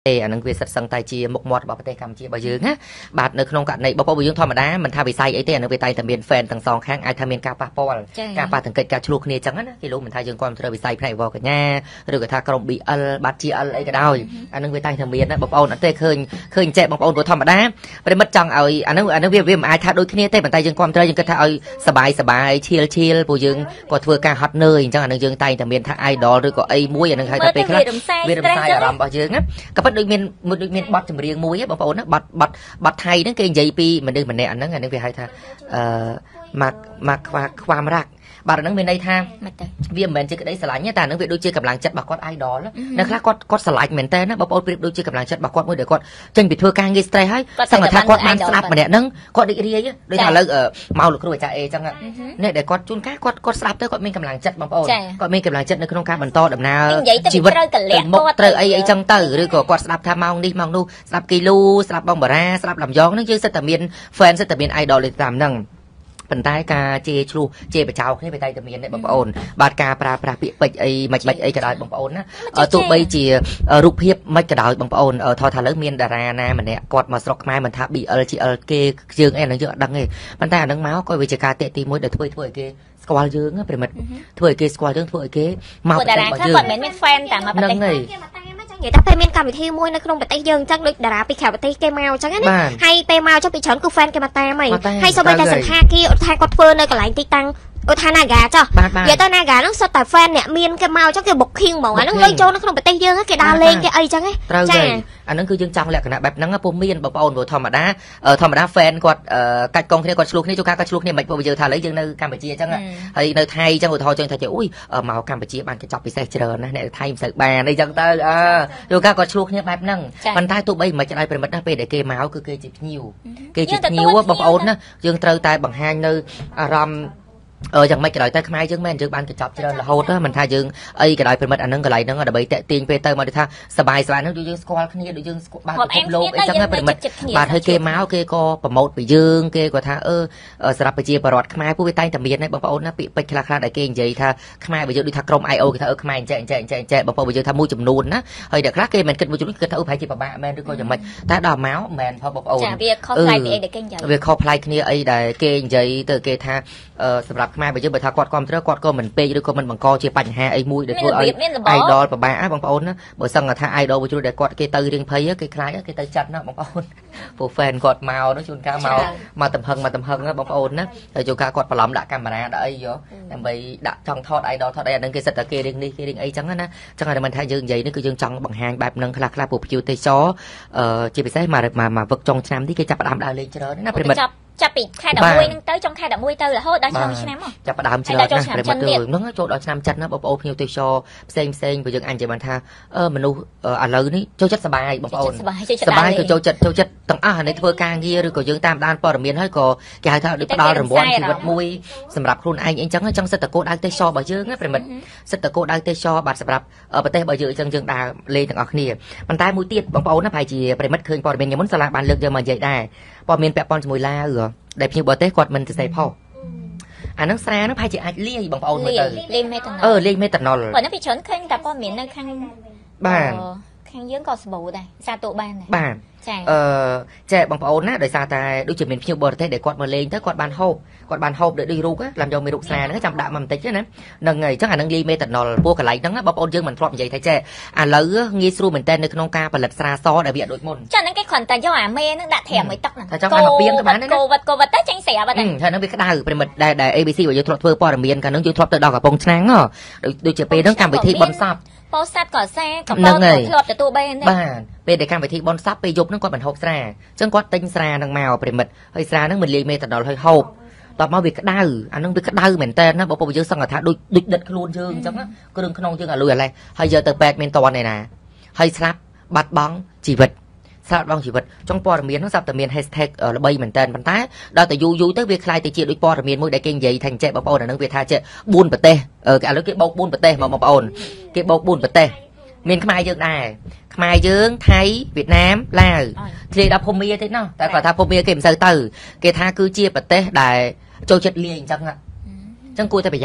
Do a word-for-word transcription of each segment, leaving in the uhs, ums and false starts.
อันนั้นคือสัตว์สังไตจีหมกหมดบอกประเทศกัมพูชีบ่ยืงฮะบาดในขนมกันในบอกว่าบ่ยืงธรรมดามันทำไปใส่ไอ้เต้อันนั้นไปไต่ทะเบียนแฟนทั้งสองข้างไอ้ทะเบียนกาปาปอลกาปาถึงเกิดการชลูกเนี่ยจังนั้นที่รู้มันทายยืงความเธอไปใส่ไพรวอลกันแน่หรือกับทากรมบีอัลบาจีอัลไอ้ก็ได้อันนั้นไปไต่ทะเบียนนะบอกเอาอันเต้เคยเคยแจกบอกเอาตัวธรรมดาไปมัดจังเอาอันนั้นอันนั้นเวียมเวียมไอ้ทาโดยขี้เต้มันไต่ยืงความเธอยืงก็ทาเอาสบายสบายเชียลเชียลผู้ยืงก็เถื่อการฮอตเนยจังอันนั้นยืงไต่ทะเบียนทาไอดอลหรือก็ไอ้มวยอันนั้นใครทำไปครับเวียมไต่อารมณ์บ่ยืงนะก็พัดโดยเมียนโดยเมียนบัดจำเรียงมวยบางคนนะบัดบัดบัดไทยนั่นเก่งใหญ่ปีมันดึงมันในอันนั้นอันนั้นไปให้ท่าเอ่อมามาความรักบาร์นั้นเป็นในทางเวียมเหมือนจะได้สลายเนี่ยแต่นั่งเวียดโดยเชื่อกำลังจัดบักกอดไอดอลแล้วนะครับกอดกอดสลายเหมือนแต่นะบางคนโดยเชื่อกำลังจัดบักกอดมือเดี๋ยวกอดจนปิดทัวร์การเงินสไตร์ให้สังกัดท่ากอดมันสลับมาเนี่ยนั่งกอดดีดีเยอะโดยทางเลิกเออเมาหรือครูจ่าเอจังอ่ะเนี่ยเดี๋ยวกอดจุนก้ากอดกอดสลับเตอร์กอดมีกำลังจัดบางคนกอดมีกำลังจัดในขนมการบรรโตดำนาชีวิตมกเตอร์ไอไอจังเตอร์หรือก็กอดสลับทำมองนี่มองดูสลับกิโลสลับบองบาราสลับลำยองนั่นคือสตามีนแฟนสตามีนไอดอลเลยตามนั่งปันท้ายกาเจชลูเจไปเจ้าให้ไปไต่ตะเมียนเนี่ยบางปอนบาดกาปลาปลาเปียไปไอไม่ไม่ไอกระดาษบางปอนนะตัวใบเจียรูปเพียบไม่กระดาษบางปอนทอทาเลิกเมียนดารานะมันเนี่ยกอดมาสกไม้มันทับบีเอลจีเอลเกยืงเอ็นนั่งเยอะดังเลยปันท้ายนั่งเมาส์ก็วิจารเตะตีมวยเดือดถ้วยถ้วยเกสควอลยืงเป็นมันถ้วยเกสควอลยืงถ้วยเกมาเป็นมายืงนั่งไง vậy ta phải men cầm thì môi nó không phải tay dừng chắc được đá bị khảo tay cây màu chắc đấy hay tay màu cho bị chấn cực fan cái mặt tay mày hay sau bây giờ sẵn ha kia thay quạt phơ nơi còn lại tí tăng ôi tha na gà cho vậy ta na gà nó sao tại fan nè miên cái màu chắc cái bột khiên màu nó lấy cho nó không phải tay dừng cái đào lên cái ấy chắc ấy อันนั้นคือยังจังแหละขนาดแบบนั้นก็ปุ่มมีนแบบเอาหนูธรรมดาเอ่อธรรมดาแฟนกอดเอ่อกัดกองเนี่ยกอดชลุกนี่จุกากัดชลุกเนี่ยมันพอไปเจอทาเลยยังในกัมพูชีจังอ่ะไอ้ในไทยจังอุทธรจังไทยจะอุ้ยเออมากัมพูชีบ้านจะจับไปใส่เจริญนะเนี่ยไทยใส่แบนในจังเตอร์อ่าจุกากอดชลุกเนี่ยแบบนั่งมันใต้ตัวใบมันจะได้เป็นมันได้เป็นแต่เกมเมาคือเกจิบนิ้วเกจิบนิ้วว่าแบบเอานะยังเตอร์ตายบางแห่งในอารมณ์เออยังไม่กระไรแต่ขมายยังแม่นยังบ้านกระจับเจริญละโหดนะมันท่ายังไอ้กระไรเป็นมันอันนั้นกระไรนั่งกระไรเตะตีนไปเตอร์มาดูท่าสบายสบายนั่งดูยังสควอลขี้ดูยังบ้านครบโลกไอ้จังนั้นเป็นมันบ้านเฮ้ยเกมเมาเกก็ประมดไปยืงเกก็ท่าเออเออสลับไปเจียประหลอดขมายผู้ไปใต้ตะเมียนนะบางปอนนะปีไปคลาคลาได้เกงใหญ่ท่าขมายไปยืงดูท่ากรมไอโอท่าเออขมายแจงแจงแจงแจงบางปอนไปยืงท่ามูจำนวนนะเฮ้ยเด็กคลาเกมันกินมูจำนวนกินท่าอุภัยจีบบ้าแม่ดูก็ยังไม่ท่าดอกเมาแม่พอบางปอนเวียคอพลายขี้ไอ้ได้เกงใหญ่เตอเกท่าเออสำหรับขมายไปยืงไปท่ากอดความเชื่อกอดก็เหมือนเปย์หรือก็มันบังกอเชี่ยปัญหาไอ้มวยเด็กตัวไอ้ไอดอลปะบ้าบางปอนนะบ่สั่งกับท่าไอดอลไปช่วยเด็กกอดเกย์ตือเรียงเพย์เกย์คล้ายเกย์ตือจัดนะบางปอนผู้แฟนกอดเมานะชุนก้าเมามาตำพังมาตำพังนะบางปอนนะแต่จุกากอดปลอมด่ากันมาได้ไอ้เยอะแต่ไปด่าจังทอดไอดอลทอดไอ้นั่นเกย์สัตว์เกย์เรียงนี่เกย์เรียงไอ้จังนะจังอะไรมันท่ายืนใหญ่นี่คือยืนจังบางแหงแบบนั่งคลาคลาผู้ผิวเตยซ้อเอ่อจีไปใช้มามามาฝึกจงช้ำที่เกย์จับดามได้เลยเจอนะเป็นแบบจะปิดแค่ดอกมวยนึงเต้ยจงแค่ดอกมวยเต้ยละโหดได้ชนะใช่ไหมมั้งจะประดามเชื่อนะเป็นมาตัวนึกว่าโจดอกน้ำจัดนะบอกโอ้พิวเตโชเซ็งเซ็งไปยังอันเจมันท่าเออมันดูเอออะไรนี่โจจัดสบายบอกโอนสบายคือโจจัดโจจัดตั้งอ่าในทัวร์กลางเฮียหรือก็ยังตามด้านปอร์เมียนให้ก็แกให้ท่าดิปดาลรำบวนชีวิตมวยสำหรับครูไอ้ยังจังจังสตะโกได้เตโชบ่เยอะนะเป็นมันสตะโกได้เตโชบัดสำหรับเออประเทศบ่เยอะจังจังดาเลยต่างออกนี่มันตายมวยเตี้ยบอกโอนนะภายจีเป็นมัดคืนปอร์เมียนยังมุนสลาบานเลือกเยอะมาใหญ่ได้ปอร์เมียนแปะปอนจมวยลาเออได้เพียงบ่เต้กอดมันจะใส่พ่ออันนั้นแสดงนะพายจะเลี้ยบางปอนมาเตอร์เลี้ยเมตานอลเออเลี้ยเมตานอลก่อนนั้นไปชนขึ้นแต่ปอนเมียนในข้างบ้านข้างยืงกอสบูได้ซาโตบ้านบ้านเออแจกบางปอนนะโดยซาตาดูจะเป็นเพียงบ่เต้เด็กกอดมาเลี้ยงถ้ากอดบานโฮกอดบานโฮเดี๋ยวดีรู้ก็làm cho mày đục xà nó chậm đạm mầm tít chứ nè nâng ngày chắc là nâng ลี้เมตานอลพวกอะไรนั่งบางปอนยืงมันพร้อมใหญ่ไทยแจอ่ะแล้วงี้สู้เหมือนเต้นในขนมกาผลิตซาซอได้เบียดโดยมน cho nên cái khoản tài do à mê nó đã thèm mới tóc nè cho ăn biếng các bạn đấy cô vật cô vật tết tranh sẻ vậy đấy cho nó bị cái đàoเป็นมันได้ได้ a b c ว่าจะทรอดเพื่อปอร์เมียนกันนึกจะทรอดตัวดอกกับปงช้างอ่ะโดยจะไปเรื่องการไปที่บอลซับปอซับก่อแซ่กับปอทรอดแต่ตัวเบนบ้านเป็นในการไปที่บอลซับไปยกนั่งกอดมันหกแสนจังกอดติงแสนนังแมวเป็นมันเฮ้ยแสนนั่งมันเลี้ยเมตานอลเฮ้ยหกต่อมาวิกดาวอันนั้นวิกดาวเหมือนเต้นนะบอกว่าไปยืมสังกัดดูดิเด็ดขลุ่นยืมจังนะก็ดึงขนมยืมอะไรอะไรให้เจอเตอร์แปดเมนตอนไหนนะให้สลับบัดบังจีบสลับบังจีบจ้องปอร์เมียนต้องสับแต่เมียนแฮชแท็กเออระบายเหมือนเต้นปันท้ายดาวแต่ยูยูตั้งเวียคลายแต่เจียด้วยปอร์เมียนมือได้เก่งใหญ่แทงเจ็บบอกว่านั่งเวียท่าเจ็บบุญปะเต้เอออะไรก็บอกบุญปะเต้มาบอกว่าเก็บบอกบุญปะเต้เมียนขมายยืมได้ขมายยืมไทยเวียดนามลาวที่ดาวพมเมียที่นั่นแต่ก่อนท่าพมเมียเก็บเซอร์เตอร์เกท่าคือเจียปะเต้ได้โจจัดเลี้ยงจังอ่ะจังกูจะไปยัด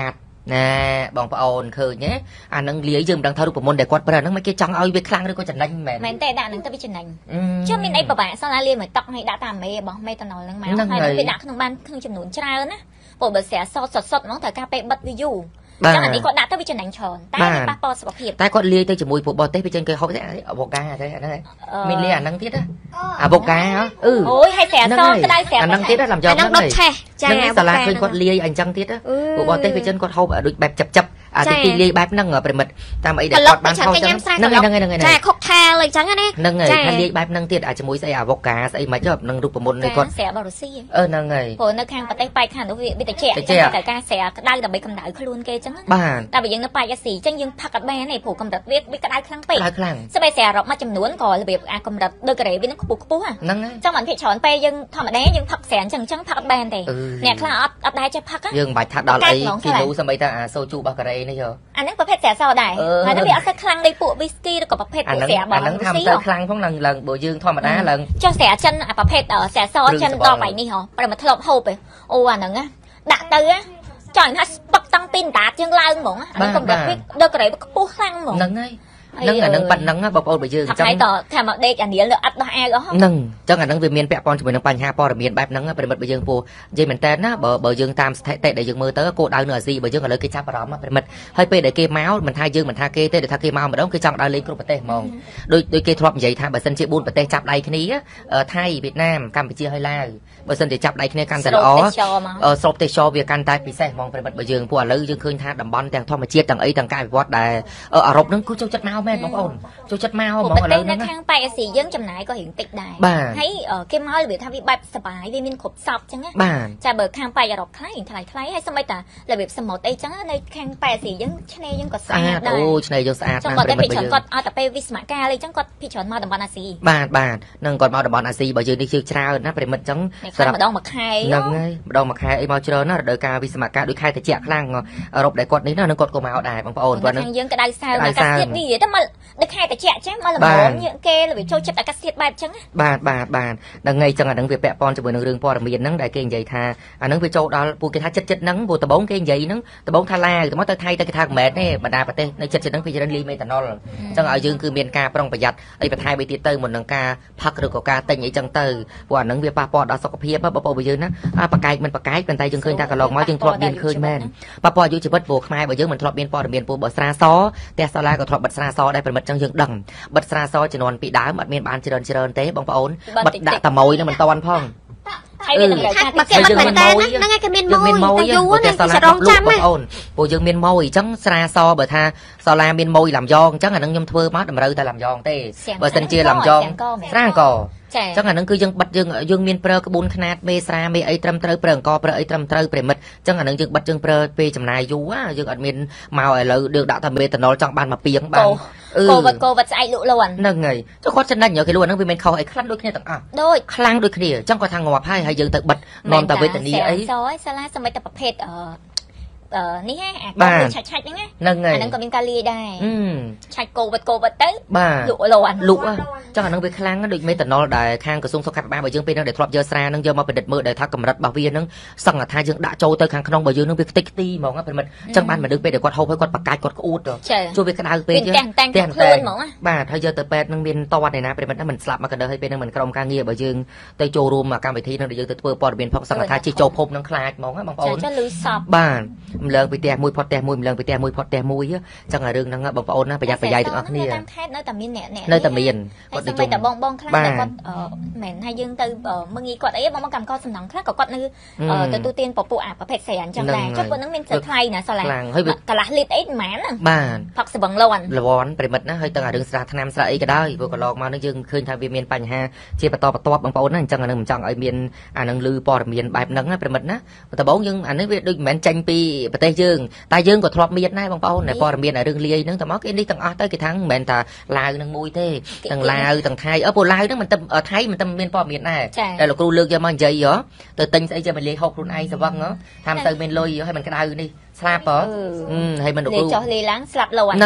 nè bọn bà ồn khơi nhé à nâng lý dương đang thao được môn để quạt bà nâng mấy cái chăng ơi với khăn rồi có chẳng đánh mẹ mẹ tệ đã nâng tới với chân đánh chứ mình ấy bà bạn sao la liền mà tóc hay đã tạm mẹ bọn mẹ tao nói lăng máu hay nó bị đã không ban không chìm nún chả nữa bộ bà sẽ so sọt sọt nó thời ca bật ví dụ chắc là đi con đã tới với chân đánh tròn tay ba po sập hiệp tay con lia tới chỉ mùi phụ bò tết với chân cây hậu thế bột cá thế đấy mình lia nâng tiết á à bột cá hả ừ ôi hay xẻ so cái đây xẻ nâng tiết á làm cho nâng này nâng xà la khơi con lia anh chăng tiết á phụ bò tết với chân con hậu ở đôi bẹp chập chập à thì lia bẹp nâng ở bên mật tam ấy để quạt bán thau chăng nâng này nâng này nâng này này khóc thaเลยchăng anh nâng này thay lia bẹp nâng tiết à chỉ mùi xây à bột cá xây mà cho nâng rụp một này con xẻ bảo xí ơ nâng này hồi nó khang bật tay bay khang đối với bị tay chè cái ca xẻ đây là bị cầm đại luôn kê chăng บ้านแต่ว่ายังนับไปจะสีจังยังพักกับแม่ในผูกกำลังเรียกวิกระได้ครั้งไปได้ครั้งสบายเสียเรามาจำนวนก่อนระเบียบอากำลังเดินกระเดวินักปุกปุ้งนั่งไงจังหวะที่ฉอนไปยังทำอะไรยังพักแสนจังจังพักกับแบนแต่เนี่ยคลาอัพอัพได้จะพักอ่ะยังใบทัดดอลไอ้ที่รู้สมัยตาโซจูบากระไรนี่เหรออันนั้นประเภทเสียซอได้อันนั้นเบียร์สักครั้งในปุวิสกี้แล้วก็ประเภทปุเสียบอลอันนั้นทำแต่ครั้งพวกนั้นหลังโบยืงทอดมาได้หลังจังเสียจันประเภทเออเสียซอจันต่อไปนี่เหรอประมาณทะเลาะโฮไปโอ้อันนั้นอ่ะดักเตอจอยฮัสปักตั้งตีนตาจังไล่หมองอันนั้นก็แบบเดินกระเดวิปุกครั้งหมองนั่งไงนั่งอันนั้นปันนั่งอ่ะบอกเอาไปยืงจังต่อแค่มาเด็กอันนี้เลยอัดได้แอร์ก็นั่งจังอันนั้นเวียนเมียนแปะปอนจะเป็นนั่งปัญหาปอระเมียนแบบนั่งอ่ะเป็นแบบไปยืงปูยืงเหมือนแต่นะเบอร์เบอร์ยืงตามเตะได้ยืงมือเตอโกดเอาเหนือซีเบอร์ยืงอะไรกิจฉาปรามเป็นแบบให้ไปได้เกมเมาส์มันทายยืงมันทายเกเตะได้ทายเกมเมาส์มันต้องคือจังได้เล่นกรุ๊ปประเทศมองโดยโดยเกทรอปใหญ่ทางเบอร์เซนเจบุนประเทศจับได้แค่นี้เออไทยเวียดนามกัมพูชาให้ล่าเบอร์เซนจะจับได้แค่นี้กันแต่ละอ๋อเออสอบเตะชอเวียกันตายปีเซ่มองเป็นแบบไปยืงพวกเลยยืงคืนท่าดับบอลแต่ทอมาเชียร์ต่างไอ้ต่างกายวัดได้เอออารมณ์นั้นกูเจ้าจัดเมาส์แม่บางคนเจ้าจัดเมาส์มองอะไรนั่นนะไปสียืงจำหน่ายก็เห็นติดได้ให้เออเกมเมาส์หรือทำวิบัติสบายวิมินขบซอกจังอ่ะจะเบิกข้างไปอย่าหลอกคล้ายอย่างไรคล้ายให้สมัยแต่ระเบียบสมอไอ้จังในข้างไปสียืงชนยังก็สะอาดได้โอ้ชนยังสะอาดจังก่อนได้พิจารณาก่อนเอาแต่ไปวิสมาการเลยจังก่อนพิจารณามาดับบอลอาซีบาทบาทนั่งก่อนมาดับบอลอาซีบ่ยืนในชื่อชานะเป็นมันจังสำหรับมาดองมาคายนั่งไงมาดองมาคายไอ้มาเจอนะโดยการวิสมาการโดยคายแต่เจ้าคลั่งอารมณ์ได้กดนี้นะนั่งกดก็มาเอาได้บางปอนตัวนึงยังก็ได้ซาวนะการเสียดนี่ถ้ามาได้คายแต่เจ้าใช่มาละหมอนยังเกลหรือโชว์จัดการเสียดแบบจังบาทบาทบาทดังไงจังอันนั้นเวียแปะปอนจะเบิร์นเรื่องปอดมีนั่งได้เก่งใหญ่ท่าอันนั้นเวียโจดอลปูเกท่าจัดจัดนั่งปูตะบงเก่งใหญ่นั่งตะบงทาลาแต่ว่าตะไทยตะกระทางแมสเนี่ยบรรดาประเทศในจัดจัดนั่งพิจารณาลีเมตานอลจังเอายืนคือเมียนกาปรองประหยัดไอ้ประเทศไปตีเตอร์หมดนังกาพักหรือกากาเต็งไอ้จังเตอร์ว่านั่งเวียปาปอดเอาสกปรกเพราะปอไปยืนนะปากไก่มันปากไก่เป็นไตจึงเคยตากระลองมาจึงทรอบเบียนเคยแม่นปาปออยู่จีบัดโบกไม้บ่ยืนมันทรอบเบียนปอดเบียนปูบ่สราซอแต่สลาก็ทรอบบัดสราซอได้เป็นบัดจังยืนดังบัดสราซอจะนอนปีดาบัดเมียนบานเจริญเจริญเต้บางปอนบัดด่าตะมอยนั่นมันตะวันพ่องให้เป็นแบบการบักเก็ตบักแต่นั่งไงกันเมียนมอยแต่ยูนี่จะร้องจำไหมปูยืนเมียนมอยจังสราซอเบอร์ท่าสลาเมียนมอยลำยองจังอันนั้นยมเทอร์มัดมันเรือแต่ลำยองเต้เบอร์เซนเจียลำยองสร้างก่อจังอันนั้นคือยังบัดยังยังเมียนเปรกระบุนขนาดเมสราเมไอตรมเตอร์เปลืองกอเปรไอตรมเตอร์เปรมัดจังอันนั้นยังบัดยังเปรเปจำนายยูว่ายังอันเมียนมาไอเลยเดือดด่าทำเมตานอลจังบานมาเปียงบานโกบัดโกบัดใจลุล้วนนั่งไงเจ้าข้อฉันนั่นอย่างที่ล้วนนั่งเป็นเขาไอ้คลั่งด้วยขี้ต่างอ่ะด้วยคลั่งด้วยขี้จังก็ทางงอไพ่ให้ยังแต่บัดนอนแต่เวทนีไอ้ซอยสลาสมัยแต่ประเภทเออเออนี่ฮะบ้านชัดชัดยังไงนั่งไงอันนั้นก็เป็นกาลีได้ชัดโกบัดโกบัดเต้บ้านลุล้วนลุอ่ะจังอันนั้นเป็นคลั่งนั่นด้วยเมตานอลได้ข้างกระทรวงสุขภาพบ้านบ่ยังเป็นนั่งเด็ดทรอบเยอะสรานั่งเยอะมาเป็นเด็ดมือได้ทักกำรัดบ่าวเวียนั่งสั่งอ่ะทายยังด่าโจเตอร์ข้างขนมบ่ยังนั่งเป็นติ๊กตี้มองว่าเป็นมันจังบ้านมันดึงไปเดี๋ยวกดเฮาให้กดปากกายกดอูดเหรอช่วยเป็นกระดาษเป็นเยอะแต่งแต่งแต่งบ้านถ้าเยอะเตอร์เป็ดนั่งเป็นตอวันในนะเป็นมันถ้ามันสลับมากันเดินให้เป็นนั่งเหมือนกรมการเงียบบ่ยังเตยโจรวมมาการไปที่นั่งเดี๋ยวเตอร์เปิดปอดเป็นพอสั่งอ่ะทายจีโจพบนั่งคลาดมองว่าบางคนบ้านมันเลิกไปแต่มวยพอแต่มวยมันเลิกไปแต่มวยพอแต่มวยจังอะไรเรื่องนั่งบางคนนะประหยัดประหยัดถึงอันนี้ตั้งแค่เนื้อแต่มีแหน่แหน่เนื้อแต่มีนก็ทำไมแต่บองบองคลาดแต่ก็เออเหม็นให้ยืงตือเออมึงงี้กดไอ้บองบองกำก้อนสมองคลาดก็กดนึกเออตัวตัวเตียนปปูอาประเภทแสนจังแรงชอบคนนั่งเป็นเสือไทยนะสลายกะละลิดไอ้แหมน่ะบ้านผักสบังล้วนล้วนไปหมดนะให้ตั้งแต่เรื่องสระทนามสระไอ้ก็ได้พวกก็ลองมานึกยืงคืนทางเมียนปัญหาเชี่ยปตอปตอบางปอนนั่นจังอันนึงจังไอ้เมียนอันนึงลือปอดเมียนแบบนั้นนะไปหมดนะแต่บอกยังอันนี้ด้วยเหมือนจังปีประเทศยืงตายยืงก็ทรอบเมียนได้บางปอนในปอดเมียนในเรื่องเลี้ยนึงแต่บอกไอ้นี่ตั้งอ้อตั้งกี่ทั้งเหมือนแต่ลายนึงมวยเท่ตั้งลายตั้งไทยเออปอลายนึงมันตั้งเออไทยมันตั้งเมียนปอดเมียนได้แต่เราครูเลือกจะมาใจเหรอแต่ติงไอ้จะมันเลี้ยหกคนไอ้สวังเนาะทำเติมเป็นลอยให้มันกระดาษนี่สลับปออืมให้มันดูเลี้ยจ่อเลี้ยล้างสลับเราอ่ะนั่งไง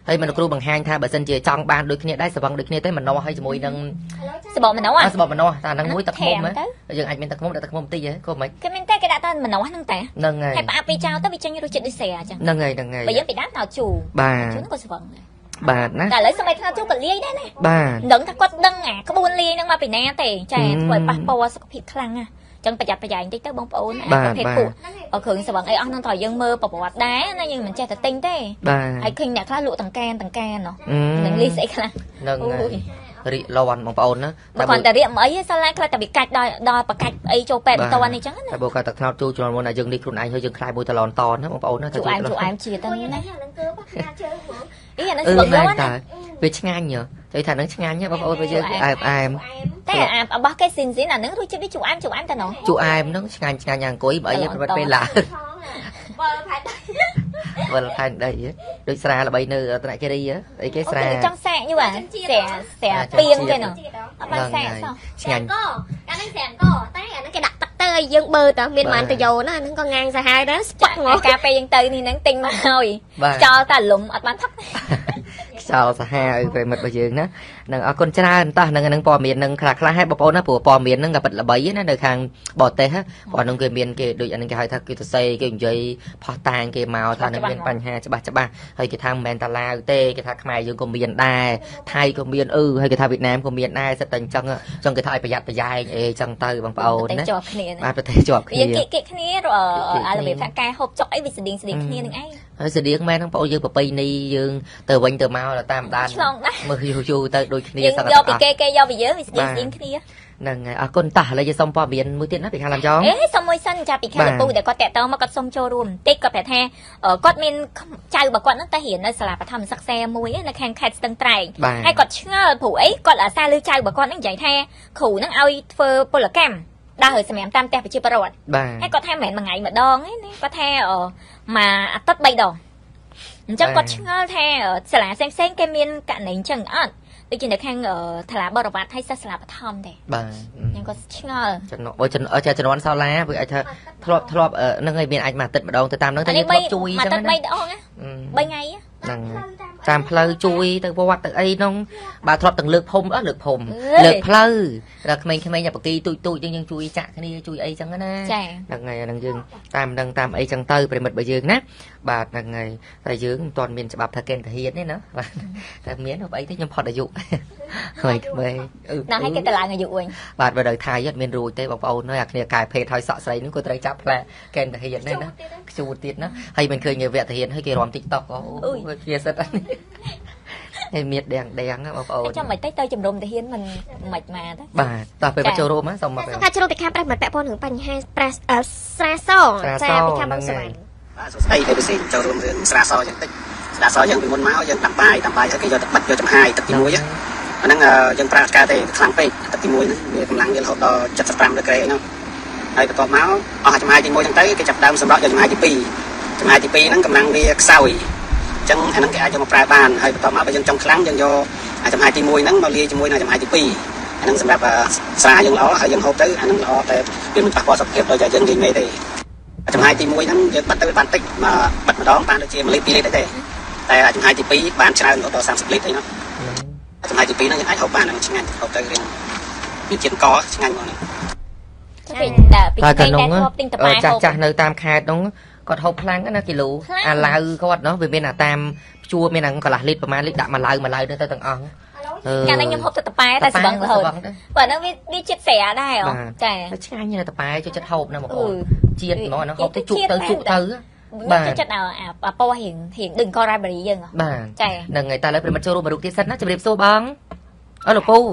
ហើយមិនគ្រូបង្ហាញថាបើសិនជាចង់បានដូចគ្នាដែរសបងដូចគ្នាទេមិនណោះឲ្យជាមួយនឹងសបមិនណោះអាសបមិនណោះតែហ្នឹងមួយទឹកខ្មុំយើងអាចមានទឹកខ្មុំដាក់ទឹកខ្មុំតិចហ៎ក៏មិនគេមានតែគេដាក់តែមិនណោះហ្នឹងតែហ្នឹងហើយហើយផ្អាប់ពេលចោលទៅវាចេញរសជាតិដូចស្រាអញ្ចឹងហ្នឹងហើយហ្នឹងហើយបើយើងពីដើមតោជូរបាទជូរក៏សបងដែរបាទណាតែឥឡូវសម័យថ្នាក់ជូរក៏លាយដែរណាបាទដឹងថាគាត់ដឹងអាក្បួនលាយហ្នឹងមកពីណាទេចាធ្វើឲ្យប៉ះពាល់សុខភាពខ្លាំងណាស់ចឹងប្រយ័ត្នប្រយែងតិចទៅបងប្អូនអាប្រភេទពួកគ្រឿងសបងអីអស់ហ្នឹងត្រូវយើងមើលប្រវត្តិដែរណាយើងមិនចេះតែទិញទេបាទហើយឃើញអ្នកខ្លះលក់តង្កានតង្កានណោះអឺនឹងលីស្អីខ្លះហ្នឹងហើយរីកលាន់បងប្អូនណាបើគាត់តែរៀកមកអីសាឡាខ្លះតែវាកាច់ដល់ដល់បកាច់អីចូលពេទ្យបន្តនេះចឹងណាតែបើគាត់តែខ្នោតជូរជំនាន់មុនឲ្យយើងនេះខ្លួនឯងហើយយើងខ្លាយមួយតឡនតណាបងប្អូនណាជូរអែមជូរអែមជាទៅណាអឺអីអាហ្នឹងអឺស្បងមែនណាតើវាឆ្ងាញ់ហ៎តែថាហ្នឹងឆ្ងាញ់ហ៎បងប្អូនបើយើងអែមអែមតែអារបស់គេស៊ីនស៊ីនអាហ្នឹងរសជាតិវាជូរអែមជូរអែមតែណោះជូរអែមហ្នឹងឆ្ងាញ់ឆ្ងាញ់យ៉ាងអង្គុយបើអីប្រវត្តិពេលឡើងបើផែនវិលខាងដីដូចស្រាល្បីនៅត្រាក់គិរីអីគេស្រាចង់សាកយូរអាស្រាស្រាពីងគេណោះអត់បានសាកសោះឆ្ងាញ់ក៏អាហ្នឹងស្រាក៏តែអាហ្នឹងគេដាក់ទឹកទៅឲ្យយើងបើតើមានបានប្រយោជន៍ណាអាហ្នឹងក៏ងាងសាហាវដែរស្ប៉ក់មកការពេលយើងទៅនេះហ្នឹងទិញមកហើយចោលតែលំអត់បានផឹកខ្យល់សាហាវប្រិមិត្តរបស់យើងណានឹងអរគុណច្រើនតោះនឹងនឹងព័ត៌មាននឹងខ្លះខ្លះឲ្យបងប្អូនណាព្រោះព័ត៌មាននឹងក៏ពិតល្បីណានៅខាងបរទេសព្រោះនឹងគេមានគេដូចអានឹងគេហៅថាគេទៅសេគេនិយាយផោះតាងគេមកថានឹងមានបញ្ហាច្បាស់ច្បាស់ហើយគេថាមិនមែនតាឡាវទេគេថាខ្មែរយើងក៏មានដែរថៃក៏មានអឺហើយគេថាវៀតណាមក៏មានដែរសិតតែអញ្ចឹងអញ្ចឹងគេថាឲ្យប្រយ័ត្នប្រយែងអីអញ្ចឹងទៅបងប្អូនណាជាប់គ្នាបាទប្រទេសជាប់គ្នាយើងគេគេគ្នាអារបៀបថាការហូបចុកអីវាស្តៀងស្តៀងគ្នានឹងឯងហើយស្តៀងមែនបងប្អូនយើងប្រពៃណីយើងទៅវិញទៅមកតាមដានឆ្លងដែរមើលយូរយូរទៅដូចគ្នាយើងយកពីគេគេយកពីយើងវាស្តៀងស្តៀងគ្នាហ្នឹងហើយអរគុណតោះឥឡូវយើងសុំព័ត៌មានមួយទៀតណាពីខាងឡាំយ៉ងអេសុំមួយសិនចាពីខាងលពូដែលគាត់តាក់តងមកគាត់សុំចូលរួមបន្តិចគាត់ប្រាប់ថាគាត់មានចៅរបស់គាត់ហ្នឹងតែរៀននៅសាលាបឋមសិក្សាមួយនៅខាងខេត្តស្ទឹងត្រែងហើយគាត់ឆ្ងល់ព្រោះអីគាត់អាសាលើចៅរបស់គាត់ហ្នឹងនិយាយថាគ្រូហ្នឹងឲ្យធ្វើពលកម្មដើរសម្រាប់តាមផ្ទះប្រជាពលរដ្ឋបាទហើយគាត់ថាមិនមែនមួយថ្ងៃម្ដងទេណាគាត់ថាមួយអាទិត្យបីដងអញ្ចឹងគាត់ឆ្ងល់ថាសាលាផ្សេងៗគេមានករណីអញ្ចឹងអត់ដូចជានៅខាងថ្លាបរិវត្តហើយសាសាលាបឋមដែរបាទខ្ញុំក៏ឆ្ងល់ចំណុចបើចំណុចជំនាន់សាលាវាអាចថាធ្លាប់ធ្លាប់ហ្នឹងហើយមានអាចមួយអាទិត្យម្ដងទៅតាមហ្នឹងតែយើងធ្លាប់ជួយអញ្ចឹងណាមួយអាទិត្យបីដងណា បីថ្ងៃហ្នឹង តាមផ្លូវជួយទៅវត្តទៅអីហ្នឹងបាទធ្លាប់ទាំងលើកភូមិអើលើកភូមិលើកផ្លូវដល់ក្មេងៗបកគីទូចទូចយើងយើងជួយចាក់គ្នាជួយអីចឹងណាចាហ្នឹងហើយហ្នឹងយើងតាមហ្នឹងតាមអីចឹងទៅប្រិមិត្តរបស់យើងណាបាទហ្នឹងហើយតែយើងមិនទាន់មានច្បាប់ថាកេនទាហានទេណាបាទតែមានអីទេខ្ញុំផុតអាយុហើយក្មេងអឺណាឲ្យគេតឡើងអាយុវិញបាទបើដល់ថៃអត់មានរួចទេបងប្អូនហើយអាគ្នាកែភេទហើយសក់ស្រីហ្នឹងក៏ត្រូវចាប់ផ្លែកេនទាហានដែរណាខ្ជួតទៀតណាហើយមិនឃើញវគ្គទាហានហើយគេរំ TikTok អូវាសិតហើយមានដៀងដៀងបងប្អូនចាំមិនតិចទៅជំរុំទាហានមិនមិនមកទៅបាទតោះពេលមកចូលរួមណាសូមមកថាជ្រុលពីខាងប្រេះមិនពាក់ព័ន្ធនឹងបញ្ហាប្រាសស្រាសចាពីខាងបងស្វាយបាទសួស្ដីទេពិសេសចូលរួមរឿងស្រាសយ៉ាងតិចស្រាសយើងពីមុនមកយើងដាក់បាយដាក់បាយហើយគេយកទឹកបិទយកចំហាយទឹកទីមួយហ្នឹងយើងប្រើការទេខ្លាំងពេកទឹកទីមួយហ្នឹងវាកម្លាំងវារហូតដល់เจ็ดสิบห้าដឺក្រេហ្នឹងហើយបន្ទាប់មកអស់ចំហាយទីមួយហ្នឹងទៅគេចាប់ដើមសម្រាប់យកចំហាយទីពីរចំហាយទីពីរហ្នឹងកម្លាំងវាខ្សោយអញ្ចឹងអាហ្នឹងគេអាចយកមកប្រើបានហើយបន្ទាប់មកបើយើងចង់ខ្លាំងយើងយកចំហាយទីមួយហ្នឹងមកលាយជាមួយនឹងចំហាយទីពីរអាហ្នឹងសម្រាប់ស្រាយើងល្អហើយយើងហូបទៅអាហ្នឹងល្អតែវាមិនប៉ះពាល់សុខភាពដោយតែយើងនិយាយមែនទេចំហាយទីមួយហ្នឹងយើងបាត់ទៅបានតិចមកបាត់ម្ដងបានដូចជាមួយលីត្រពីរលីត្រទេតែចំហាយទីពីរបានច្រើនដល់សាមសិបលីត្រទេណាចំហាយទីពីរហ្នឹងយើងអាចហូបបានឆ្ងាញ់ហូបទៅរៀងមានជាតិកឆ្ងាញ់មកហ្នឹងពីតែពីតែធ្លាប់ទិញតបាយហូបចាស់នៅតាមខេត្តហ្នឹងគាត់ហូបខ្លាំងណាគីឡូអាឡៅគាត់នោះវាមានអាតាមជួរមានអាកន្លះលីត្រប្រហែលលីត្រដាក់មួយឡៅមួយឡៅទៅទាំងអស់កាលនេះខ្ញុំហូបទឹកតប៉ែតែស្បឹងរហូតបើហ្នឹងវាវាជាតិស្រាដែរអូចាឆ្ងាញ់ណាស់តប៉ែចូលចិត្តហូបណាបងប្អូនជាតិហ្មងហ្នឹងហូបទៅជក់ទៅជក់ទៅបាទចូលចិត្តអាពណ៌រៀងរៀងដូចកូរ៉ាបេរីយើងបាទចាហ្នឹងហើយតែឥឡូវប្រិមិត្តចូលរួមមករូបទៀតសិនណាជម្រាបសួរបងអើលោកពូ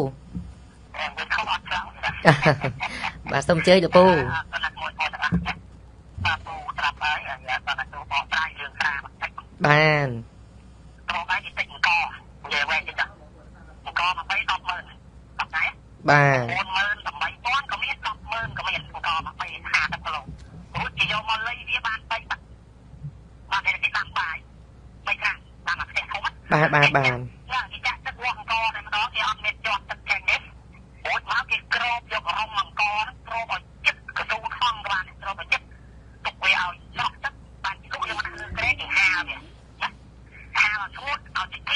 បាទសូមអញ្ជើញលោកពូ បាន បាទ បាទ បាទ បាទអ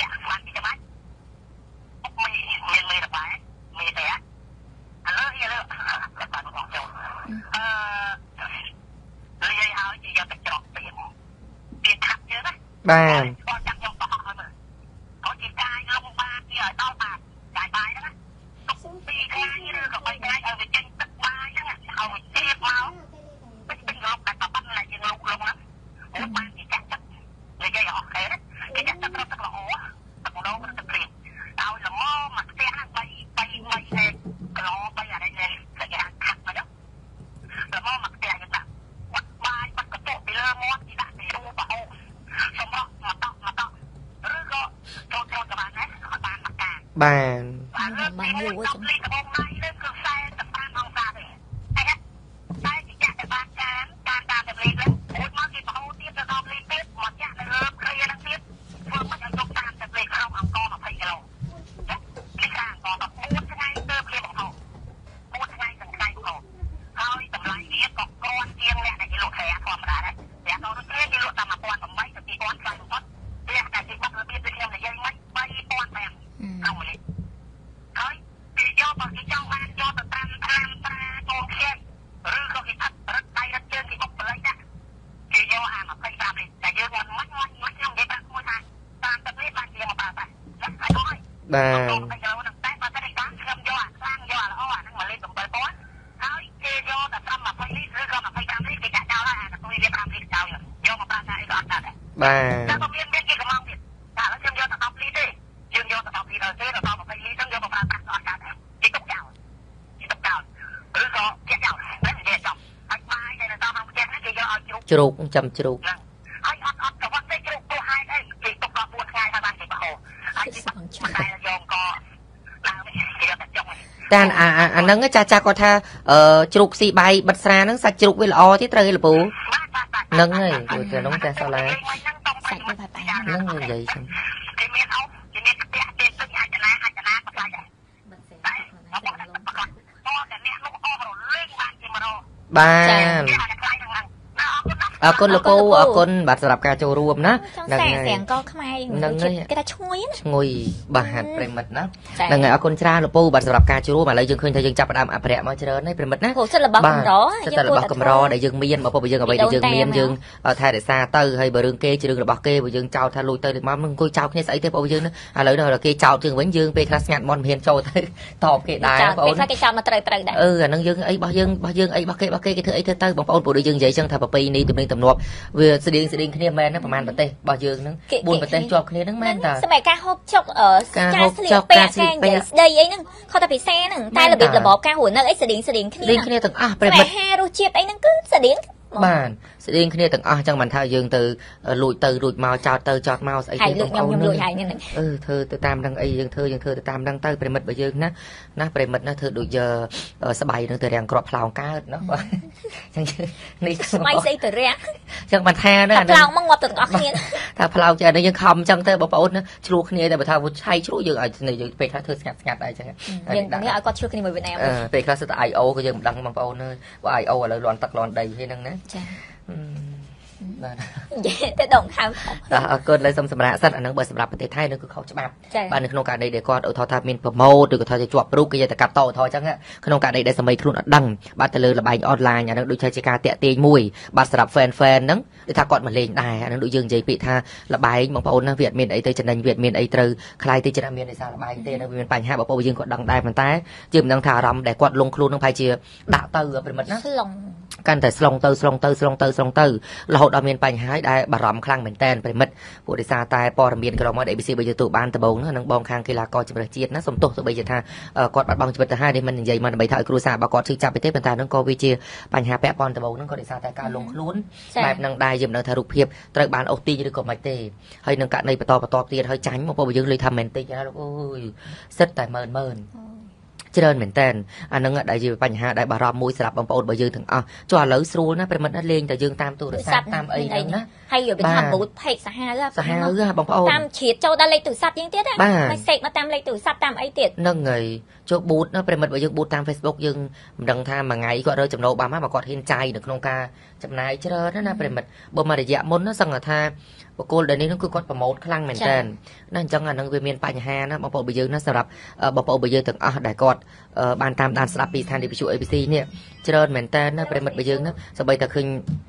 បានចាំខ្ញុំបោះឲ្យមើលគាត់ជាកាយលងបានជាឲ្យដល់បានចាយបាយហ្នឹងទុកពីថ្ងៃឬក៏បីថ្ងៃឲ្យវាចេញទឹកបាយហ្នឹងឲ្យវាទៀបមកពេញពេញរកតែប៉ុណ្ណឹងយើងលុកលងហ្នឹងអូបានជាចាក់ទឹកនិយាយអស់គេគេចាក់ទឹករត់ទឹកល្អទឹកម្ដងទឹកព្រៀងឲ្យល្មមមកផ្ទះហ្នឹងបីបីបីឯគីឡូបីអីនេះគេអាចខាត់មកដល់ល្មមមកផ្ទះយើងដាក់បាត់បាយបាត់កន្ទក់ពីលើមាត់ទីដាក់ពីរូបបោសម្រាប់មកតក់មកតក់ឬក៏ចូលចូលទៅបានដែរអត់បានមកការបានបានបានយូរចំលីកបងដៃលើគឺខ្សែទៅតាមអង្សាទេអីហ៎តែជាចាក់ទៅបានការការតាមទៅលេខហ្នឹងមួយមកគេបោទៀតទៅដល់លេខទៀតមកចាក់នៅលើគ្រាហ្នឹងទៀតធ្វើមិនឲ្យទុកតាមទៅលេខក្នុងអង្គរยี่สิบគីឡូលេខខាងក៏ដល់មួយថ្ងៃទៅព្រាបផងមួយថ្ងៃសង្ខៃផងហើយតម្លៃវាក៏គ្រាន់ជាងអ្នកដែលគេលក់ខែធម្មតាដែរតែដល់នោះគេគេលក់តាមmột nghìn tám trămទៅពីរnghìnខ្លាំងបំផុតតែតែគេបាត់របៀបដូចខ្ញុំនិយាយមិនបីពាន់ប្រាំក្នុងមួយលេខហើយគេយកមកគេចង់បានយកទៅតាមតាមត្រាកូនខេតឬក៏គេអត់រត់ដៃរត់ជើងគេបុកបល័យដែរគេយកអាยี่สิบสามលេខតែយើងមិនមិនមិនខ្ញុំនិយាយប្រាប់មួយថាតាមទឹកនេះបានជាមកប្រើតែហើយអត់បាទតែបើតែតាមខ្ញុំយកអាខ្លាំងយកអាល្អអាហ្នឹងមកលេខbảyពាន់ហើយគេយកតែតាមยี่สิบលេខឬក៏ยี่สิบสามលេខគេចាក់ចោលហើយអាទៅវាប្រាំលេខចោលយកមកប្រើតែអីក៏អត់ដែរបាទតែក៏មានមានគេកំងទៀតតែឥឡូវខ្ញុំយកតែ10លីត្រទេយើងយកតែ10លីត្រទេដល់ยี่สิบលីត្រហ្នឹងយកមកប្រើប្រាស់អត់កើតដែរគេទុកចោលគេទុកចោលឬក៏ចាក់ចោលហ្នឹងនិយាយចំហើយបាយដែលនៅតាមផ្ទះហ្នឹងគេយកឲ្យជ្រូកជ្រូកចាំជ្រូកហើយអត់អត់ប្រវត្តិទេជ្រូកទោះហេតុអីគេទុកដល់bốnថ្ងៃហើយបានគេបោះហើយគេបាក់តែយកក៏ឡើងគេយកតែចុងតែអាអាហ្នឹងចាចាគាត់ថាអឺជ្រូកស៊ីបាយបិទស្រាហ្នឹងសាច់ជ្រូកវាល្អទេត្រូវឯលពូហ្នឹងហើយព្រោះតែនោះតែសាឡាសាច់វាបែបហ្នឹងនិយាយចឹងគេមានអោគេមានផ្ទះទេទឹកអាចណាអាចណាបកាច់ដែរតែអត់តែបកាច់តោះតែអ្នកនោះអស់រលេងបានជាម្ដងបានអរគុណលោកពូអរគុណបាទសម្រាប់ការចូលរួមណាហ្នឹងហើយស្រាងកខ្មែរហ្នឹងគេថាឈ្ងុយណាឈ្ងុយបាទប្រិមិត្តណាហ្នឹងហើយអរគុណច្រើនលោកពូបាទសម្រាប់ការចូលរួមឥឡូវយើងឃើញថាយើងចាប់ផ្ដើមអភិរក្សមកច្រើនហើយប្រិមិត្តណាព្រោះសិទ្ធិរបស់កម្រសិទ្ធិរបស់កម្រដែលយើងមានមកពុកយើងអ្វីដែលយើងមានយើងថែរក្សាទៅហើយបើរឿងគេជារឿងរបស់គេបើយើងចោទថាលួចទៅមកនឹងអង្គុយចោទគ្នាស្អីទេបងយើងណាឥឡូវដល់គេចោទយើងវិញយើងពេលខ្លះស្ងាត់មកមិនហ៊ានចូលទៅតបគេដែរបងប្អូនពេលខ្លះគេចោទមកត្រូវត្រូវដែរអឺអានឹងយើងអីរបស់យើងរបស់យើងអីរបស់គេរបស់គេគេធ្វើអីធ្វើទៅបងប្អូនព្រោះដូចយើងនិយាយចឹងថាប្រពៃណីទំនៀមទម្លាប់វាស្តៀងស្តៀងគ្នាមែនណាប្រហែលប្រទេសរបស់យើងហ្នឹងបួនប្រទេសជាប់គ្នាហ្នឹងមែនតើសម័យការហូបចុកការស្លៀកពាក់ការនិយាយស្ដីអីហ្នឹងខុសតែភាសាហ្នឹងតែរបៀបរបបការរស់នៅអីស្តៀងស្តៀងគ្នាស្តៀងគ្នាទាំងអស់ប្រិមិត្តអាហាររសជាតិអីហ្នឹងគឺស្តៀងបានស្តៀងគ្នាទាំងអស់ចឹងមិនថាយើងទៅលួចទៅរួចមកចោតទៅចោតមកស្អីទេបងប្អូនខ្ញុំលួចហើយហ្នឹងអឺធ្វើទៅតាមហ្នឹងអីយើងធ្វើយើងធ្វើទៅតាមហ្នឹងទៅប្រិមិត្តរបស់យើងណាណាប្រិមិត្តណាធ្វើដូចស្បៃហ្នឹងទៅរាំងក្របផ្លោងកើតណាបាទចឹងនេះស្បៃស្អីទៅរាំងចឹងមិនថាណាផ្លោងមកងាប់ទៅទាំងអស់គ្នាថាផ្លោងចឹងនេះយើងខំចឹងទៅបងប្អូនណាជ្រោះគ្នាតែបើថាឆៃជ្រោះយើងឲ្យយើងពេលខ្លះធ្វើស្ងាត់ស្ងាត់ដែរចឹងយើងនេះឲ្យគាត់ជ្រោះគ្នាមួយវៀតណាមពេលខ្លះសិតតែ i o ក៏យើងមិនដឹងបងប្អូនណាបើ i o ឥឡូវលាន់ទឹកលាន់ដីហ្នឹងណាចាបាទតែដងខំអរគុណលើសុំសម្រាប់សិនអានឹងបើសម្រាប់ប្រទេសថៃនឹងគឺខុសច្បាប់បាទនៅក្នុងករណីដែលគាត់ឧទាហរណ៍ថាមានប្រម៉ូទឬក៏ថាជាប់រូបគេយកទៅកាត់តឧទាហរណ៍អញ្ចឹងក្នុងករណីដែលសម័យខ្លួនអត់ដឹងបាទទៅលើលបែងអនឡាញអានឹងដូចជាការតាក់ទាញមួយបាទសម្រាប់ fan fan ហ្នឹងគឺថាគាត់មកលេងដែរអានឹងដូចយើងនិយាយពាក្យថាលបែងបងប្អូនណាវាអត់មានអីទៅចំណេញវាអត់មានអីត្រូវខ្លាយទៅចិត្តអត់មានឯសារលបែងទេនៅវាមានបញ្ហាបងប្អូនយើងគាត់ដឹងដែរប៉ុន្តែយើងមិនដឹងថាអារម្មណ៍ដែលគាត់លងខ្លួននឹងប្រហែលជាដាក់ទៅប្រិមិត្តណាស្លងកាន់តែស្លងទៅស្លងទៅស្លងទៅស្លងទៅរហូតដល់មានបញ្ហាហើយដែលបារម្ភខ្លាំងមែនតើប្រិមិត្តពួកដោយសារតែព័ត៌មានកន្លងមក A B C បើទទួលបានដំបូងហ្នឹងនឹងបងខាងកីឡាករជម្រើសជាតិណាសំទោសទៅបីជាថាគាត់បាត់បង់ជីវិតទៅហើយនេះមិននិយាយមកដើម្បីថាឲ្យគ្រួសាររបស់គាត់ឈឺចាប់ទេប៉ុន្តែហ្នឹងក៏វាជាបញ្ហាពាក់ព័ន្ធដំបូងហ្នឹងក៏ដោយសារតែការលងខ្លួនបែបហ្នឹងដែរយើងមិនដឹងថារូបភាពត្រូវបានអូសទីឬក៏មិនទេហើយនឹងករណីបន្តបន្តទៀតហើយចាញ់មកពួកយើងលើថាមែនតិចណាលោកអើយសិតតែម៉ឺនម៉ឺនច្រើនមែនតើអានឹងដែលជាបញ្ហាដែលបារម្ភមួយសម្រាប់បងប្អូនរបស់យើងទាំងអស់ចុះឥឡូវស្រួលណាប្រិមិត្តណាលេងតែយើងតាមទូរស័ព្ទតាមអីហ្នឹងណាហើយវាថាបូតផេកសាហាវសាហាវបងប្អូនតាមជ្រៀតចូលដល់លេខទូរស័ព្ទយើងទៀតណាហើយសេកមកតាមលេខទូរស័ព្ទតាមអីទៀតហ្នឹងហើយចូលបូតណាប្រិមិត្តរបស់យើងបូតតាម Facebook យើងមិនដឹងថាមួយថ្ងៃគាត់រើចំណូលបានមកគាត់ហ៊ានចាយនៅក្នុងការចំណាយច្រើនណាប្រិមិត្តបើមករយៈមុនណាសឹងថាបកគោលដែលនេះគឺគាត់ប្រម៉ូទខ្លាំងមែនតើណាអញ្ចឹងអានឹងវាមានបញ្ហាណាបងប្អូនរបស់យើងណាសម្រាប់បងប្អូនរបស់យើងទាំងអស់ដែលគាត់បានតាមដានស្ដាប់ពីស្ថានីយ៍វិទ្យុ A B C នេះច្រើនមែនតើណាប្រិមិត្តរបស់យើងណាសូម្បីតែឃើញ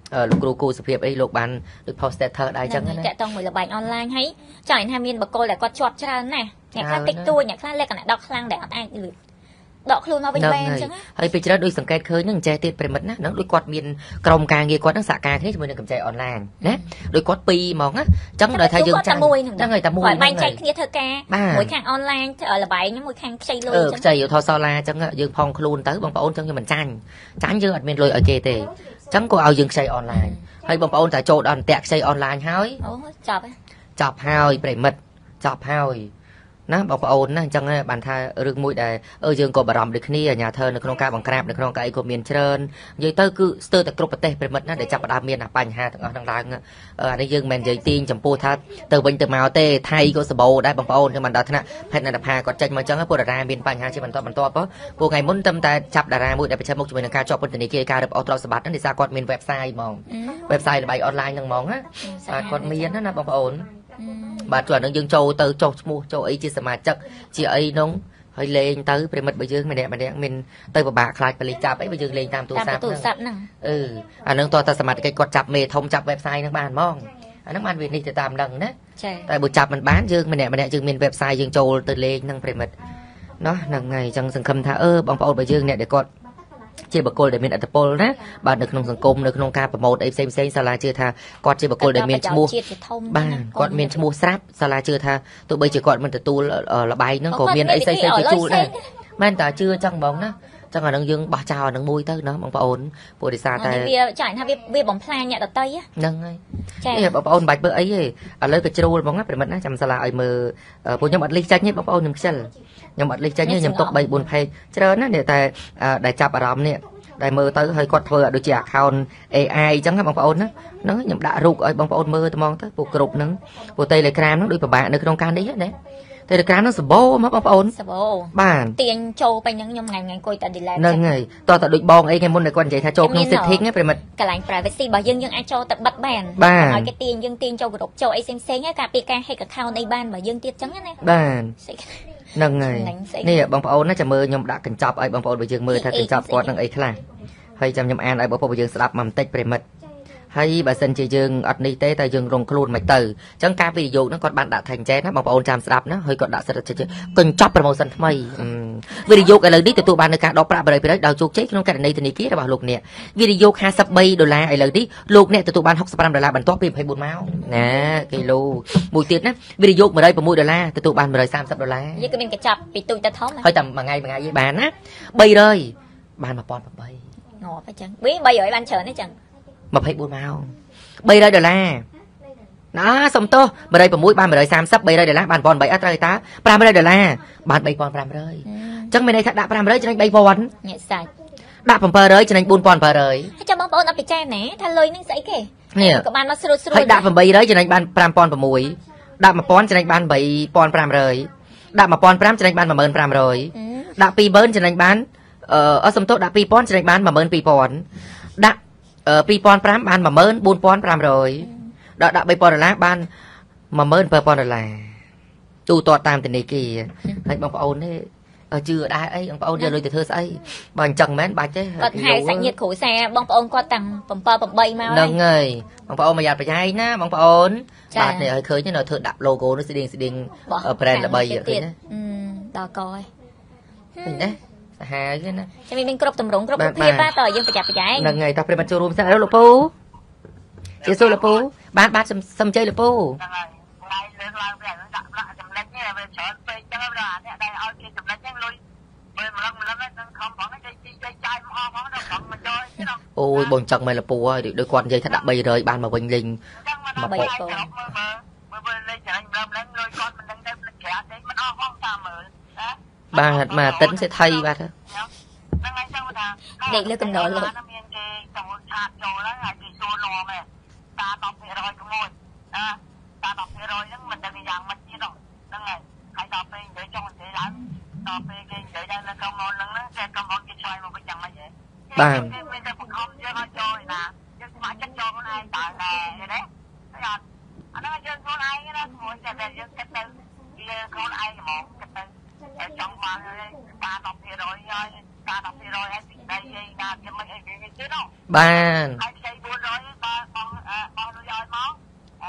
លោកគ្រូគូសុភាពអីលោកបានដូច post status ដែរចឹងណាតែតង់មួយលបែង online ហើយចង់ថាមានបកគលដែលគាត់ជាប់ច្រើនណាស់អ្នកខ្លះតិចតួចអ្នកខ្លះលក្ខណៈដកខ្លាំងដែលអត់អាចលឺដកខ្លួនមកវិញបែងចឹងហើយពេលច្រើនដូចសង្កេតឃើញនឹងចេះទៀតប្រិមិត្តណាហ្នឹងដូចគាត់មានក្រុមការងារគាត់ហ្នឹងសហការគ្នាជាមួយនឹងកម្ចីអនឡាញណាដូចគាត់ពីរហ្មងណាចឹងដល់ថាយើងចាំចឹងហើយតែមួយបែងចែកគ្នាធ្វើការមួយខាងអនឡាញលបែងហ្នឹងមួយខាងខ្ចីលុយចឹងខ្ចីឧទាហរណ៍សាលាចឹងយើងផងខ្លួនទៅបងប្អូនចឹងយើងមិនចាញ់ចាញ់យើងអត់មានលុយឲ្យគេទេចឹងក៏ឲ្យយើងខ្ចីអនឡាញហើយបងប្អូនតែចូលដល់អន្តៈខ្ចីអនឡាញហើយអូចប់ចប់ហើយប្រិមិត្តចប់ហើយណាបងប្អូនណាអញ្ចឹងបានថារឿងមួយដែលអឺយើងក៏បារម្ភដូចគ្នាអាញាធើនៅក្នុងការបង្ក្រាបនៅក្នុងការអីក៏មានច្រើននិយាយទៅគឺស្ទើរតែគ្រប់ប្រទេសប្រិមិត្តណាដែលចាប់ផ្ដើមមានបញ្ហាទាំងអស់ហ្នឹងឡើងអានេះយើងមិនមែននិយាយទាញចំពោះថាទៅវិញទៅមកទេថៃក៏សបោដែរបងប្អូនខ្ញុំបានដល់ថ្នាក់ភេទណដ្ឋាគាត់ចេញមកអញ្ចឹងពួកតារាមានបញ្ហាជាបន្តបន្ទាប់ពួកថ្ងៃមុនតែចាប់តារាមួយដែលប្រឈមមុខជាមួយនឹងការជាប់ពន្ធនាគារការរឹបអូសទ្រព្យសម្បត្តិហ្នឹងដោយសារគាត់មាន website ហ្មង website ល្បែងអនឡាញហ្នឹងហ្មងណាគាត់មានណាបងប្អូនបាទជួននឹងយើងចូលទៅចុះឈ្មោះចូលអីជាសមាជិកជាអីនោះហើយលេងទៅប្រិមិត្តបើយើងម្នាក់ម្នាក់មានទៅពិបាកខ្លាចបលិចាប់អីបើយើងលេងតាមទូរស័ព្ទហ្នឹងអឺអានឹងតើតើសមាជិកគាត់ចាប់មេធំចាប់ website ហ្នឹងបានហ្មងអាហ្នឹងបានវានេះទៅតាមហ្នឹងណាតែបើចាប់មិនបានយើងម្នាក់ម្នាក់យើងមាន website យើងចូលទៅលេងហ្នឹងប្រិមិត្តណោះហ្នឹងហើយអញ្ចឹងសង្ឃឹមថាអឺបងប្អូនបើយើងអ្នកដែលគាត់ជាបុគ្គលដែលមានឥទ្ធិពលណាបាទនៅក្នុងសង្គមនៅក្នុងការប្រម៉ូទអីផ្សេងផ្សេងសាលាជឿថាគាត់ជាបុគ្គលដែលមានឈ្មោះបាទគាត់មានឈ្មោះស្រាប់សាលាជឿថាទោះបីជាគាត់មិនទទួលលបាយហ្នឹងក៏មានអីផ្សេងផ្សេងទៅជួលដែរមែនតើជឿចឹងហ្មងណាចឹងអានឹងយើងបោះចោលអានឹងមួយទៅណាបងប្អូនព្រោះដោយសារតែវាចាញ់ថាវាវាបំផ្លាញអ្នកដតីហ្នឹងហើយនេះបងប្អូនមិនបាច់មើលអីទេឥឡូវក៏ជ្រួលហ្មងណាប្រិមិត្តណាចាំសាលាឲ្យមើលពួកខ្ញុំអត់លិះចាញ់ទេបងប្អូនខ្ញុំខ្ជិលខ្ញុំអត់លិះចាញ់ទេខ្ញុំទុកបីបួន page ច្រើនណាតែដែលចាប់អារម្មណ៍នេះដែលមើលទៅហើយគាត់ធ្វើដូចជា account เอ ไอ អញ្ចឹងបងប្អូនណាហ្នឹងខ្ញុំដាក់រូបឲ្យបងប្អូនមើលត្មងទៅពួកគ្រប់ហ្នឹងពួក Telegram ហ្នឹងដូចពិបាកនៅក្នុងការនេះណា Telegram ហ្នឹងសបោមកបងប្អូនសបោបាទទាញចូលទៅហ្នឹងខ្ញុំថ្ងៃថ្ងៃអង្គុយតែ delete ហ្នឹងហើយតោះតែដូចបងអីថ្ងៃមុនគាត់និយាយថាចូលក្នុង setting ណាប្រិមិត្តកន្លែង privacy របស់យើងយើងអាចចូលទៅបិទបានឲ្យគេទាញយើងទាញចូលក្រុមចូលអីផ្សេងផ្សេងហើយការពីការ hack account អីបានរបស់យើងទៀតអញ្ចឹងណាបាទហ្នឹងហើយនេះបងប្អូនណាចាំមើលខ្ញុំដាក់កញ្ចប់ឲ្យបងប្អូនបើយើងមើលថាកញ្ចប់គាត់នឹងអីខ្លះហើយចាំខ្ញុំអានឲ្យបងប្អូនយើងស្ដាប់មកបន្តិចប្រិមិត្តហើយបើសិនជាយើងអត់នេះទេតែយើងរងខ្លួនមិនទៅអញ្ចឹងការវិនិយោគហ្នឹងគាត់បានដាក់ថាអញ្ចឹងណាបងប្អូនចាំស្ដាប់ណាហើយគាត់ដាក់សិទ្ធិកញ្ចប់ promotion ថ្មីវិនិយោគឥឡូវនេះទទួលបាននៅការដកប្រាក់ 百% ដោយជោគជ័យក្នុងករណីធនាគាររបស់លោកអ្នកវិនិយោគห้าสิบបីដុល្លារឥឡូវនេះលោកអ្នកទទួលបានหกสิบห้าដុល្លារបន្ទាប់ពីยี่สิบสี่ម៉ោងណាគីឡូមួយទៀតណាវិនិយោគหนึ่งร้อยหกដុល្លារទទួលបានหนึ่งร้อยสามสิบដុល្លារយើងក៏មានកញ្ចប់ពីទូចទៅធំហើយតែមួយថ្ងៃមួយថ្ងៃបានណាបីរយបានmột nghìn tám trăm ងាប់អញ្ចឹងវិញបីរយបានច្រើនទេអញ្ចឹងยี่สิบสี่ម៉ោងបីរយដុល្លារណាសុំទោសหนึ่งร้อยหกបានหนึ่งร้อยสามสิบ បីរយដុល្លារបានmột nghìn tám trămអត់ត្រូវតាห้าร้อยដុល្លារបាន三nghìnห้าร้อยអញ្ចឹងមានន័យថាដាក់ห้าร้อยចំណេញ三nghìn ញាក់សាច់ដាក់seven hundredចំណេញfour thousand eight hundred ហើយចាំបងប្អូនអត់ពិចារណាថាលុយនឹងស្អីគេនេះក៏បានមកស្រួលស្រួលហើយដាក់eight hundredចំណេញបានfive thousand sixដាក់one thousandចំណេញបានeight thousand five hundredដាក់one thousand fiveចំណេញបានone thousand five hundredដាក់two thousandចំណេញបានអឺអត់សំទោសដាក់two thousandចំណេញបានone thousand two hundredដាក់two thousand fiveបានone thousand four thousand five hundredដាក់ដាក់three thousandដុល្លារបានone thousand seven thousandដុល្លារទូទាត់តាមធនាគារហើយបងប្អូននេះជឿដែរអីបងប្អូនយកលុយទៅធ្វើស្អីបើអញ្ចឹងមែនបាច់ទេគាត់ហៅសាច់ញាតិគ្រូសាបងប្អូនគាត់តាំងseven eightមកហ្នឹងហើយបងប្អូនមកយ៉ាត់ប្រយ៉ែងណាបងប្អូនបាទនេះឲ្យឃើញនៅធ្វើដាក់ logo នេះស្តៀងស្តៀង brand ល្បីឃើញណាដល់កហើយឃើញណាសាហាវណាចាំមានគ្រប់តម្រងគ្រប់ប្រភេទបាទតើយើងប្រចាំប្រយ៉ែងហ្នឹងហើយតើប្រិមត្តចូលរួមសិនឥឡូវលោកពូជាសួរលោកពូបានបាទសំជ័យលោកពូហ្នឹងហើយថ្ងៃលើកឡើងពីហ្នឹងដាក់ប្រាក់ចំណេញនេះវាច្រើនពេកចឹងដល់អាអ្នកដែលឲ្យគេចំណេញហ្នឹងលុយមើលម្លឹងម្លឹងហ្នឹងខំផងគេជីគេចាយមកអស់ផងដល់ផងមកយកទេណាអូយបងចឹងមែនលោកពូហើយដូចគាត់និយាយថាដាក់three hundredបានមកវិញលេងមកបីកូនមើលមើលមើលលេងចំណេញម្លឹងម្លឹងលុយគាត់មិនដឹងទៅផ្លិចក្រាទេមិនអស់ផងតាមមើលណាបាទមកតិនសេដ្ឋីបាទហ្នឹងហើយចឹងថាដេកលើកណ្ដោលលោកមានគេចូលឆាតចូលហើយហើយគេសួរនាំឯងតាten percentក្មួយណាតាten percentហ្នឹងមិនដឹងយ៉ាងម៉េចទៀតហ្នឹងហើយហើយដល់ពេលនិយាយចង់និយាយឡើងដល់ពេលគេនិយាយដល់នៅក្នុងហ្នឹងហ្នឹងគេកំពុងគេឆ្លើយមកវិញយ៉ាងម៉េចហ៎បាទគេមានតែបង្ខំយើងឲ្យចូលណាយើងស្ម័គ្រចិត្តចូលខ្លួនឯងតើណែណាហើយអត់អាហ្នឹងយើងខ្លួនឯងណាស្មួយតែយើងគិតទៅវាខ្លួនឯងហ្មងគិតទៅតែចង់បានហើយតាten percentហើយតាten percentហើយពីដៃឯងណាវាមិនអីវាទៀតនោះបានហើយខ្ចីfour hundred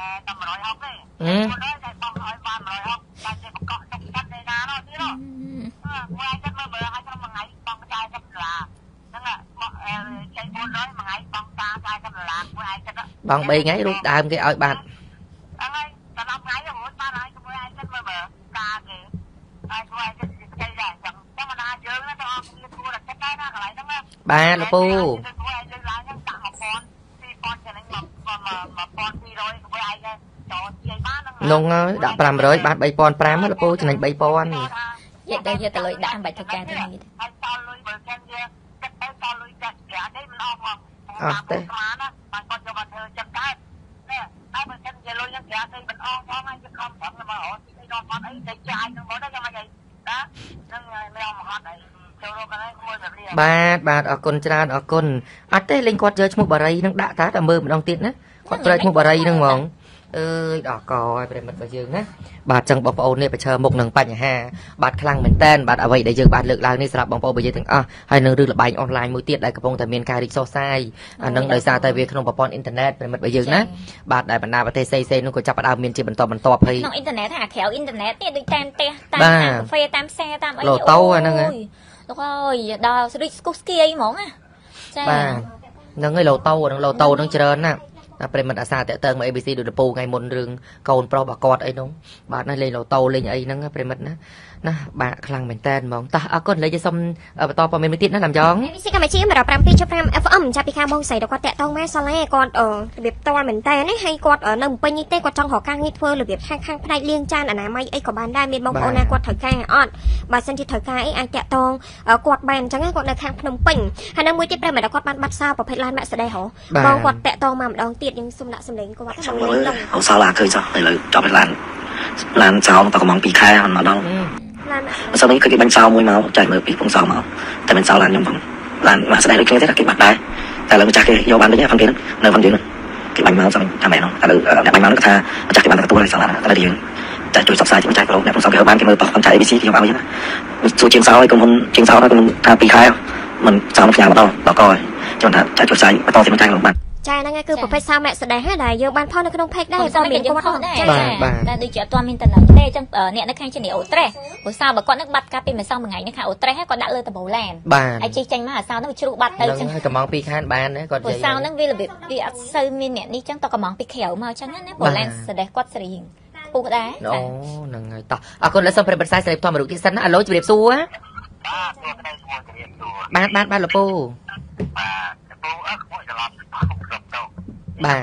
តែmột trămហុកទេអឺតែបងឲ្យបានmột trămហុកតែជាបកកទុកចិត្តឯណានោះទៀតអឺមួយអាចមើលមើលឲ្យក្នុងមួយថ្ងៃបងចាយសិបដុល្លារហ្នឹងមកអឺចេញbốn trămមួយថ្ងៃបងតាចាយសិបដុល្លារមួយអាចចិត្តបងបីថ្ងៃរូបដើមគេឲ្យបានអើយតែដល់ថ្ងៃរហូតបានហើយមួយអាចចិត្តមើលមើលតាគេហើយមួយអាចចិត្តស្គាល់ដែរចឹងតែមិនអាចយើងណាបងអត់គួរតែចិត្តដែរណាកន្លែងហ្នឹងបាទលពូនងហើយដាក់ប្រាំរយបាត់បីពាន់ប្រាំលពូចំណេញបីពាន់និយាយទៅយកទៅលុយដាក់បាច់ធ្វើការទៅនេះហើយតលុយបើគេវាចិត្តទៅតលុយចាក់ប្រាក់នេះមិនអស់មកអត់ទេបានគាត់យកមកធ្វើចិត្តកើតនេះហើយបើគេនិយាយលុយយ៉ាងប្រាក់នេះមិនអស់ផងហើយគេខំប្រឹងមកអត់ទីដល់អត់អីតែចាយនឹងមកដល់យ៉ាងម៉េចហីណានឹងមិនអត់អីចូលរកកន្លែងមួយទៅរៀបបាទបាទអរគុណច្រើនអរគុណអត់ទេលេងគាត់យកឈ្មោះបារីនឹងដាក់តាតែមើលម្ដងទៀតណាគាត់ប្រើឈ្មោះបារីនឹងហ្មងអើយដល់កឲ្យប្រិមិត្តរបស់យើងណាបាទចឹងបងប្អូននេះប្រឈមមុខនឹងបញ្ហាបាទខ្លាំងមែនតើបាទអ្វីដែលយើងបានលើកឡើងនេះសម្រាប់បងប្អូនរបស់យើងទាំងអស់ហើយនឹងរឿងល្បែងអនឡាញមួយទៀតដែលកំពុងតែមានការរីកសុសសាយអានឹងដោយសារតែវាក្នុងប្រព័ន្ធអ៊ីនធឺណិតប្រិមិត្តរបស់យើងណាបាទដែលបណ្ដាប្រទេសផ្សេងៗនោះក៏ចាប់ផ្ដើមមានជាបន្តបន្ទាប់ហើយក្នុងអ៊ីនធឺណិតថាក្រៅអ៊ីនធឺណិតទៀតដូចតាមផ្ទះតាមកាហ្វេតាមផ្សារតាមអីឡូតូអាហ្នឹងហ៎លោកអើយដល់ស្រីស្គូស្គីអីហ្មងណាចាបាទហ្នឹងហើយឡូតូហ្នឹងឡូតូហ្នឹងច្រើនណាតែប្រិមិត្តអាសាតេតើមក A B C ដូចលពូថ្ងៃមុនរឿងកូនប្រុសបាគាត់អីនោះបាទណាលេងឡូតូលេងអីហ្នឹងប្រិមិត្តណាណាបាក់ខ្លាំងមែនតើហ្មងតោះអរគុណលេងសុំបន្តព័ត៌មានមួយទៀតណាឡាំយ៉ង A B C កម្ពុជាmột không bảy chấm năm F M ចាប់ពីខាងបងស្រីគាត់តាក់តងមកសាឡាគាត់របៀបតលមែនតើណាហើយគាត់នៅពេញនេះទេគាត់ចង់រកការងារធ្វើរបៀបខាងខាងផ្នែកលាងចានអនាម័យអីក៏បានដែរមានបងប្អូនណាគាត់ត្រូវការអត់បើសិនជាត្រូវការអីអាចតាក់តងគាត់បានអញ្ចឹងគាត់នៅខាងភ្នំពេញហើយនៅមួយទៀតប្រិមិត្តគាត់បានបាត់សោប្រភេទឡានម៉ាក់សេដេសហ៎បងគាត់តាក់តងមកម្ដងទៀតយើងសុំដាក់សម្លេងគាត់ xong rồi ông sao là cười sao để lời cho cái làn làn sao tao có mong bị khai mà đâu sau đấy cái bánh sao môi máu chạy mở bị phong sao máu tại bên sau làn nhung phong làn mà sẽ đây cái thế là cái mặt đai tại là mình chắc cái vô ban đấy nhá phong kia nơi phong kia cái bánh máu xong cha mẹ nó tại là bánh máu nó tha chắc cái bàn cái tua này sao là tại là điều chạy chuối sắp sai chỉ chạy vào đẹp phong sau cái ban cái mơ bọc con chạy A B C thì bao nhiêu số trên sao ấy cũng không trên sao nó cũng tha bị khai mình sao nó nhà mà đâu đó coi cho nên chạy chuối sai mà to thì mình chạy vào bàn ចាហ្នឹងគឺប្រភេទសោម៉ាក់ស្ដេះដែរយើងបានផុសនៅក្នុង page ដែរក៏មានគាត់ដែរតែដូចជាអត់ទាន់មានតំណែងទេអញ្ចឹងអ្នកនៅខាងជាអូត្រេសព្រោះសោបើគាត់នឹងបាត់កាត់ពីម្សិលមួយថ្ងៃនេះខាងអូត្រេសគាត់ដាក់លើដំបូលឡានហើយជិះចេញមកអាសោហ្នឹងវាជ្រុះបាត់ទៅអញ្ចឹងហើយកំងពីខានបានគាត់និយាយសោហ្នឹងវារបៀបវាអត់សូវមានអ្នកនេះអញ្ចឹងតកំងពីក្រៅមកអញ្ចឹងណាបូលឡានស្ដេះគាត់ស្រីពុះដែរអូហ្នឹងហើយតោះអរគុណលោកសុំប្រិយបរិស័យស្រីផ្ទាល់មករូបទៀតសិនណាអាឡូជម្រាបសួរបាទបាទបាទលពូបាទលពូអើខ្មួយច្រឡំបាទ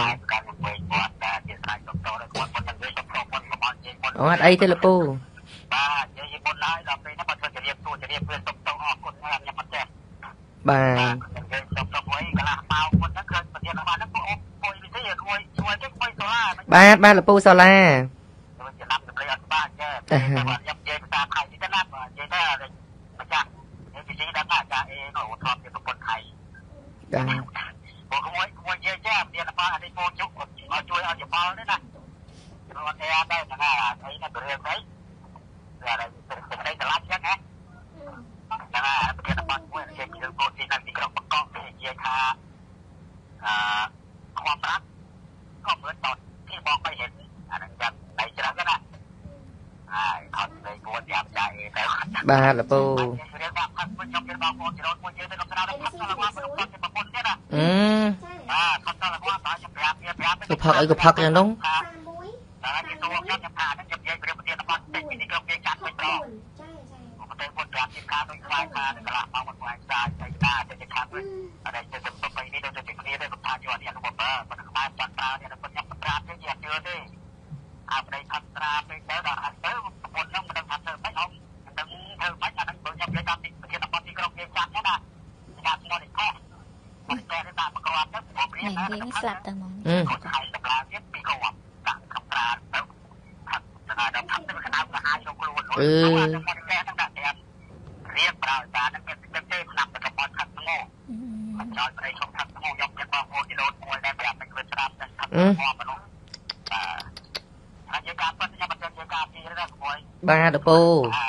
អូអត់អីទេលពូបាទនិយាយមុនហើយដល់ពេលនេះបើធ្វើជម្រាបសួរជម្រាបព្រឹកសុំតោអរគុណហើយខ្ញុំអត់ចេះបាទនិយាយសុំតោមួយកន្លះម៉ោងមុនហ្នឹងឃើញប្រធានបានហ្នឹងពួកអពុយវិធីក្មួយជួយគេក្មួយសូឡាបាទបាទលពូសូឡាខ្ញុំចំណាំសម្លេងអត់បានចេះតែខ្ញុំនិយាយភាសាថៃទីទៅណានិយាយថាម្ចាស់និយាយពីដល់ថាចាអេនោះធ្លាប់ជាប្រពន្ធថៃបាទពួកក្មួយក្មួយនិយាយចេះប្រធានបានអានេះពូជុកឲ្យជួយឲ្យយោបល់នេះណារត់តែដែរណាអីណាទៅរឿងនេះតែតែតែឡាច់ចឹងណាណាប្រធានបានមួយនិយាយពីរឿងពូទីនៅទីក្រុងបកកនិយាយថាអឺខ្វះប្រាក់ក៏មើលតទីបងไปเห็นអានឹងចាំដៃច្រើនណាហើយអត់លេគួរចាំចាអីទៅបាទលពូរឿងបាក់ផាត់មួយខ្ញុំគេបងប្អូនច្រត់មួយយើងទៅក្នុងស្នាដៃផាត់ដល់មកប្រពន្ធប្រពន្ធទៀតណាអឺបាទផាត់ដល់មកបាទខ្ញុំប្រាប់ប្រាប់ទៅផឹកអីក៏ផឹកយ៉ាងនោះតែគេទូខ្ញុំខ្ញុំថាខ្ញុំនិយាយពីប្រធានបទតិចពីក្រុមគេចាត់មិនប្រប្រទេសពុទ្ធរាជការដូចខ្លាយថាកន្លះមកមួយខ្សែស្អីតាទៅជាខាត់វិញអរិយទៅប្របីនេះទៅជាគ្នាទៅថាជាអនុបបើប៉ុន្តែខ្មែរចាត់ប្រើនេះខ្ញុំខ្ញុំប្រាប់ទេជាអត់ជឿទេអាប្តីផាត់ត្រាពេកទៅដល់អត់ទៅប្រពន្ធខ្ញុំមិនដឹងថាធ្វើម៉េចអត់មិនដឹងធ្វើម៉េចអាហ្នឹងបើខ្ញុំនិយាយតាមពីប្រធានបទទីក្រុងគេចាត់ណាណាចាត់មកនេះខុសមកតែតាមប្រកបទៅព្រមព្រៀងណាស្លាប់ទៅហ្មងគាត់ឲ្យតម្លាទៀតពីគាត់ដាក់កំត្រាទៅថាដល់ថាទៅកណ្ដាលក៏ហាយក្នុងខ្លួនអឺមកតែហ្នឹងដាក់តែរៀបប្រើតាហ្នឹងគេទៅទេឆ្នាំទៅកំបត់ខាត់ងោមិនចោលប្រៃឈប់ខាត់ងោយកចិត្តបងប្អូនទីលោកមួយដែលប្រាប់តែគ្រឿងស្រាប់តែខាត់ងោមនុស្សបាទហើយការពិតខ្ញុំមិនចេះការពីទេណាក្មួយបាទលពូ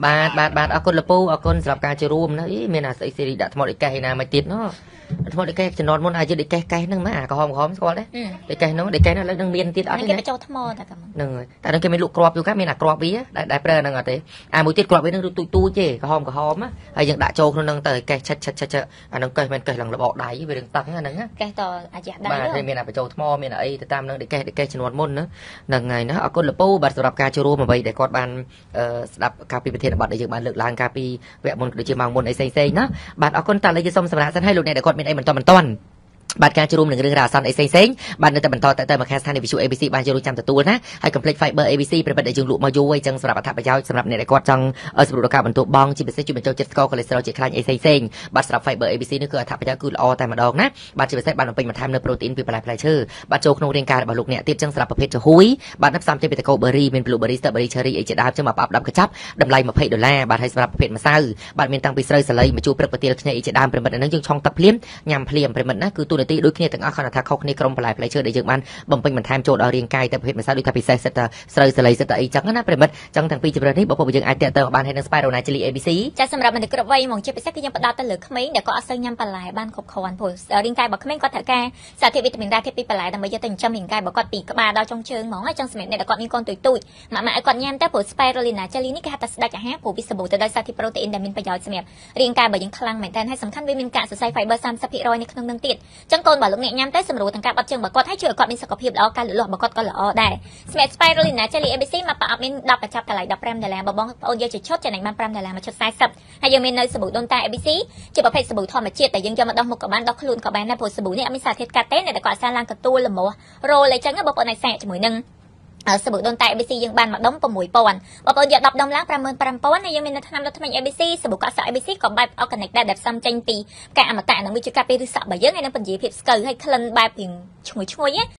បាទបាទបាទអរគុណលពូអរគុណសម្រាប់ការចូលរួមណាអីមានអាស្អីសេរីដាក់ថ្មដេកកេះឯណាមកទៀតណោះថ្មដេកកេះចំនួនមុនអាចដេកកេះកេះហ្នឹងម៉ាក្រហមក្រហមស្គាល់ទេដេកកេះហ្នឹងដេកកេះហ្នឹងឥឡូវនឹងមានទៀតអត់ទេគេបញ្ចូលថ្មតែហ្នឹងហើយតែនឹងគេមានលក់គ្រាប់យូរកាមានអាគ្រាប់វាដែលប្រើហ្នឹងអត់ទេអាមួយទៀតគ្រាប់វាហ្នឹងទូចទូចទេក្រហមក្រហមហើយយើងដាក់ចូលក្នុងហ្នឹងទៅកេះឆិតឆិតឆិតអាហ្នឹងកេះមិនកេះឡើងរបកដៃវារឿងតឹងហ្នឹងកេះតអាចដៃបាទហើយមានអាបញ្ចូលថ្មមានអីទៅតាមហ្នឹងដេកកេះដេកកេះចំនួនមុនហ្នឹងហើយណាអរគុណលពូបាទសម្រាប់ការចូលរួមអ្វីដែលគាត់បានស្ដាប់ការពីប្រធានបទដែលយើងបានលើកឡើងការពីវគ្គមុនដូចជាម៉ោងមុនអីផ្សេងៗណាបាទអរគុណតាឥឡូវយើងសូមសម្រាប់សិនឲ្យលោកអ្នកដែលគាត់មានអីបន្តបន្តបាទការចូលរួមនឹងរឿងរ៉ាវអាសន្នអីផ្សេងៗបាទនៅតែបន្តតែទៅមកខាងស្ថានីយ៍វិទ្យុ เอ บี ซี បានចូលរួមចាំទទួលណាហើយកុំភ្លេច Fiber เอ บี ซี ប្រិបិតដែលយើងលក់មកយូរអីចឹងសម្រាប់អត្ថប្រយោជន៍សម្រាប់អ្នកដែលគាត់ចង់សម្រួលដល់ការបន្ទោបងជាពិសេសជួយបញ្ចូលចិត្តស្ករ cholesterol ជាខ្លាញ់អីផ្សេងៗបាទសម្រាប់ Fiber เอ บี ซี នេះគឺអត្ថប្រយោជន៍គឺល្អតែម្ដងណាបាទជាពិសេសបានបំពេញបន្ថែមនៅប្រូតេអ៊ីនពីបន្លែផ្លែឈើបាទចូលក្នុងរាងកាយរបស់លោកអ្នកទៀតចឹងសម្រាប់ប្រភេទចំហុយបាទនៅផ្សំចេញពីតកូ berry មាន blueberry strawberry cherry អីជាដើមចឹងមកផ្អាប់ដាប់កញ្ចប់តម្លៃยี่สิบដុល្លារបាទហើយសម្រាប់ប្រភេទម្សៅបាទមានតាំងពីស្រូវសាលីម្ជូរព្រឹកប្រទាលខ្ញីអីជាដើមប្រិមិត្តហ្នឹងយើងឆុងទឹកភ្លាមញ៉ាំភ្លាមប្រិមិត្តណាគឺទូនាទីដូចគ្នាទាំងអស់គ្រាន់តែថាខុសគ្នាក្រុមបន្លែផ្លែឈើដែលយើងបានបំពេញបន្ថែមចូលដល់រាងកាយតែប្រភេទម្សៅដូចថាពិសេសសិតតែស្រូវសាលីសិតតែអីចឹងណាប្រិមិត្តចឹងទាំងពីរជម្រើសនេះបងប្អូនយើងអាចតាក់ទងបានហើយនឹង Spiro Naturally เอ บี ซี ចាសម្រាប់មនុស្សគ្រប់វ័យហ្មងជាពិសេសគឺយើងផ្ដោតទៅលើក្មេងដែលគាត់អត់សូវញ៉ាំបន្លែបានគ្រប់គ្រាន់ព្រោះរាងកាយរបស់ក្មេងគាត់ត្រូវការសារធាតុវីតាមីនរ៉ាធាតុពីបន្លែដើម្បីយកទៅចិញ្ចឹមរាងកាយរបស់គាត់ពីក្បាលដល់ចុងជើងហ្មងហើយចឹងសម្រាប់អ្នកដែលគាត់មានកូនទូចទូចម៉ាក់ម៉ាក់ឲ្យគាត់ញ៉ាំតែព្រោះ Spiro Naturally នេះគេហៅថាស្ដេចអាហារព្រោះវាសម្បូរទៅដោយសារធាតុប្រូតេអ៊ីនដែលមានប្រយោជន៍សម្រាប់រាងកាយរបស់យើងខ្លាំងមែនតើហើយសំខាន់វាមានកាកសរសៃ fiber 三十ភាគរយ នៅក្នុងនឹងទៀតចឹងកូនរបស់លោកអ្នកញ៉ាំទៅសម្រួលទាំងការបត់ជើងរបស់គាត់ហើយជួយឲ្យគាត់មានសុខភាពល្អការលូតលាស់របស់គាត់ក៏ល្អដែរសម្រាប់ Spiro Naturally เอ บี ซี មកប្រអប់មានដប់កញ្ចប់តម្លៃដប់ប្រាំដុល្លារបងប្អូនយកជាឈុតចំណេញបានប្រាំដុល្លារមួយឈុតสี่สิบហើយយើងមាននៅសាប៊ូដូនតា เอ บี ซี ជាប្រភេទសាប៊ូធម្មជាតិដែលយើងយកមកដោះមុខក៏បានដោះខ្លួនក៏បានដែរព្រោះសាប៊ូនេះអត់មានសារធាតុកាត់ទេដែលគាត់សាឡើងកទួលល្មោះរោលអីចឹងបងប្អូនអាចសាកជាមួយនឹងសាប៊ូដូនតា เอ บี ซี យើងបានមួយដុំ6,000បងប្អូនយកដប់ដុំឡើងប្រាំម៉ឺនប្រាំពាន់ហើយយើងមាននៅថ្នាំដុសធ្មេញ เอ บี ซี សាប៊ូកក់សក់ เอ บี ซี ក៏បែប organic ដែរដែលផ្សំចេញពីផ្កាអមតៈនិងវាជាការពារឫសសក់របស់យើងហើយនឹងពន្យាភាពស្កូវហើយក្លិនបែបឈ្ងុយឈ្ងុយ